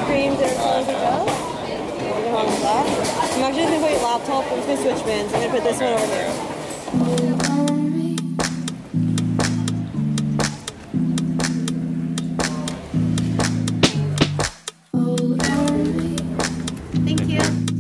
screams every time we go. We're going to that. I'm actually just going to put your laptop. I'm just going to switch bins. I'm going to put this one over there. Thank you.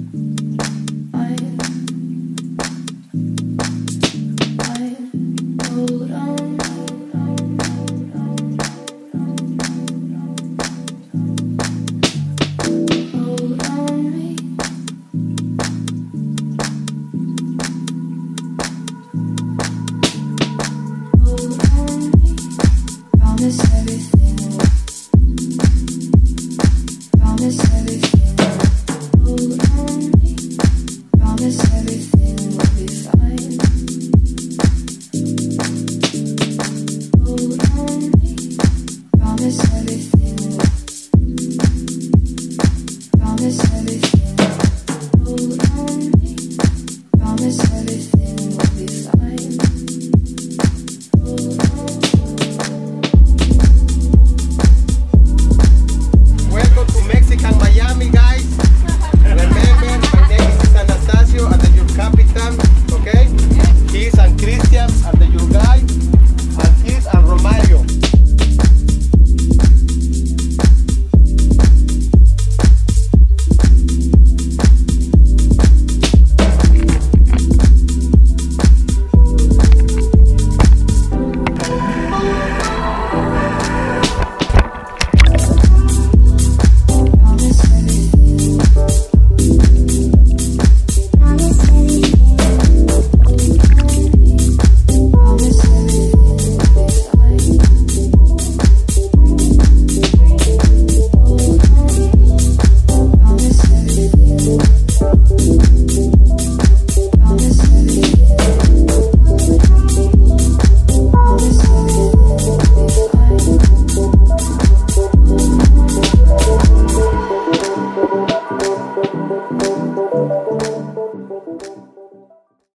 Promise everything hold on me. Promise everything will be fine. Hold on me. Promise everything.